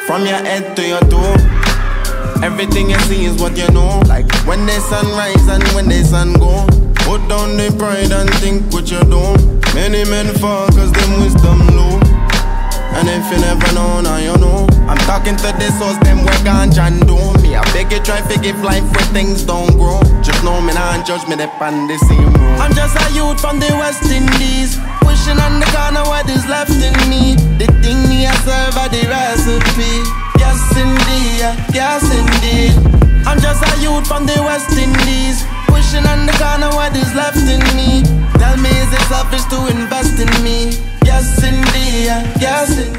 From your head to your toe, everything you see is what you know. Like when the sun rise and when the sun go, put down the pride and think what you do. Many men fall cause them wisdom low, and if you never know, now you know. I'm talking to the souls, them work on John do. Me, I beg you try to give life where things don't grow. Just know me not judge me, they on the same road. I'm just a youth from the West Indies, pushing on the corner what is left in me. The thing me I serve are the recipe. Yes indeed, yes indeed. I'm just a youth from the West Indies, pushing on the corner what is left in me. Tell me is it selfish to invest in me? Yes indeed, yes indeed.